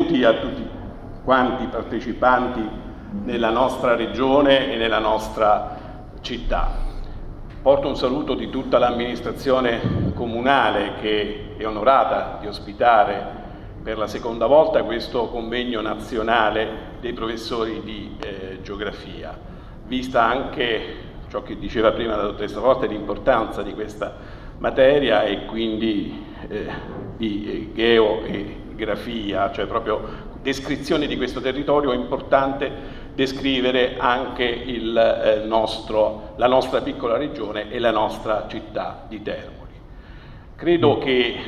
benvenuti a tutti quanti i partecipanti nella nostra regione e nella nostra città. Porto un saluto di tutta l'amministrazione comunale che è onorata di ospitare per la seconda volta questo convegno nazionale dei professori di geografia, vista anche ciò che diceva prima la dottoressa Forte, l'importanza di questa materia e quindi di geo e grafia, cioè proprio descrizione di questo territorio. È importante descrivere anche la nostra piccola regione e la nostra città di Termoli. Credo che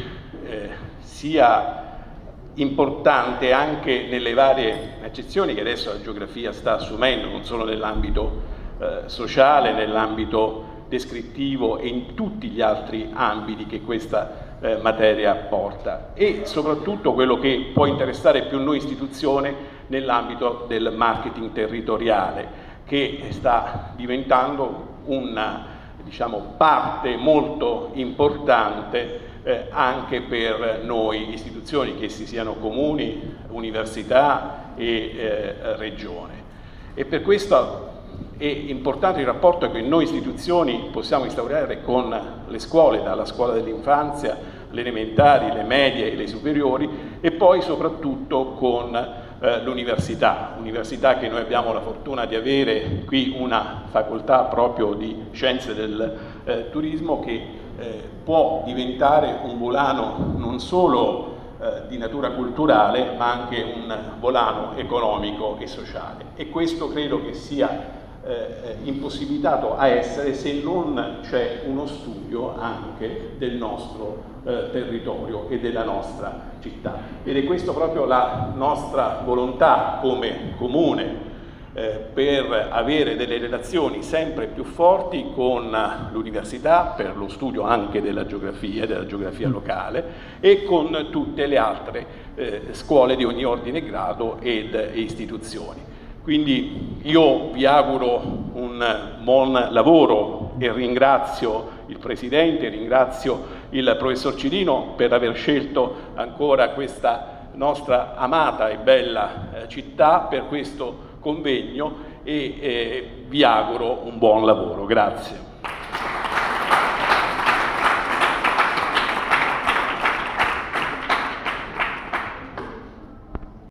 sia importante anche nelle varie accezioni che adesso la geografia sta assumendo, non solo nell'ambito sociale, nell'ambito descrittivo e in tutti gli altri ambiti che questa materia porta, e soprattutto quello che può interessare più noi istituzione nell'ambito del marketing territoriale, che sta diventando una, parte molto importante anche per noi istituzioni, che essi siano comuni, università e regione. E per questo è importante il rapporto che noi istituzioni possiamo instaurare con le scuole, dalla scuola dell'infanzia, le elementari, le medie e le superiori, e poi soprattutto con l'università che noi abbiamo la fortuna di avere qui una facoltà proprio di scienze del turismo che può diventare un volano non solo di natura culturale, ma anche un volano economico e sociale. E questo credo che sia impossibilitato a essere se non c'è uno studio anche del nostro territorio e della nostra città. Ed è questo proprio la nostra volontà come comune per avere delle relazioni sempre più forti con l'università, per lo studio anche della geografia locale, e con tutte le altre scuole di ogni ordine e grado ed istituzioni. Quindi io vi auguro un buon lavoro e ringrazio il Presidente, ringrazio il Professor Cirino per aver scelto ancora questa nostra amata e bella città per questo convegno, e vi auguro un buon lavoro. Grazie.